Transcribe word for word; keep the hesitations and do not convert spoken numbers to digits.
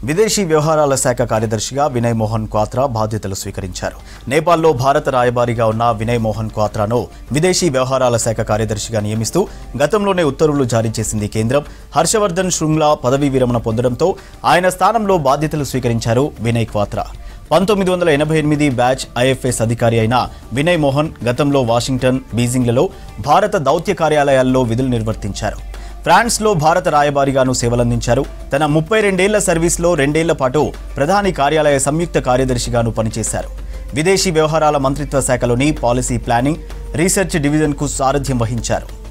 విదేశీ వ్యవహారాల శాఖ కార్యదర్శిగా వినయ్ మోహన్ క్వాత్రా బాధ్యతలు స్వీకరించారు. నేపాల్లో భారత రాయబారిగా ఉన్న వినయ్ మోహన్ క్వాత్రాను విదేశీ వ్యవహారాల శాఖ కార్యదర్శిగా నియమిస్తూ గతంలోనే ఉత్తర్వులు జారీ చేసింది కేంద్రం. హర్షవర్ధన్ శృంగ్లా పదవీ విరమణ పొందడంతో ఆయన స్థానంలో బాధ్యతలు స్వీకరించారు వినయ్ క్వాత్రా. పంతొమ్మిది వందల ఎనభై ఎనిమిది బ్యాచ్ ఐఎఫ్ఎస్ అధికారి అయిన వినయ్ మోహన్ గతంలో వాషింగ్టన్, బీజింగ్లలో భారత దౌత్య కార్యాలయాల్లో విధులు నిర్వర్తించారు. ఫ్రాన్స్లో భారత రాయబారిగాను సేవలందించారు. తన ముప్పై రెండేళ్ల సర్వీస్లో రెండేళ్ల పాటు ప్రధాని కార్యాలయ సంయుక్త కార్యదర్శిగాను పనిచేశారు. విదేశీ వ్యవహారాల మంత్రిత్వ శాఖలోని పాలసీ ప్లానింగ్, రీసెర్చ్ డివిజన్కు సారథ్యం వహించారు.